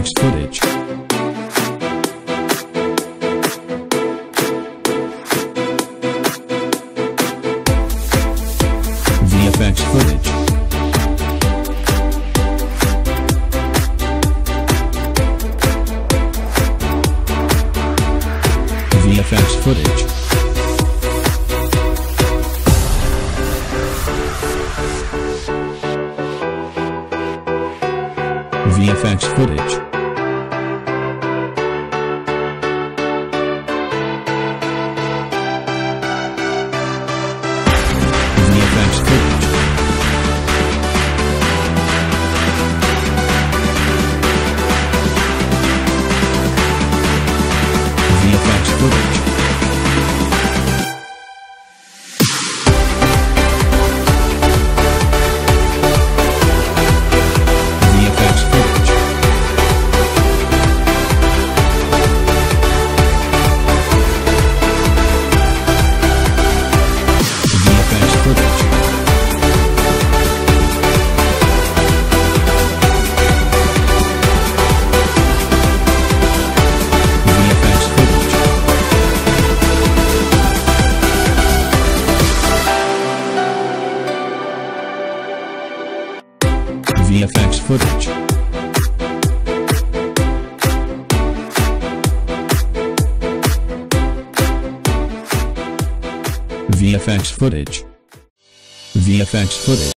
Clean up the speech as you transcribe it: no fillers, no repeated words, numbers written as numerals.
VFX footage. VFX footage. VFX footage. VFX footage. VFX footage. VFX footage. VFX footage. VFX footage. VFX footage.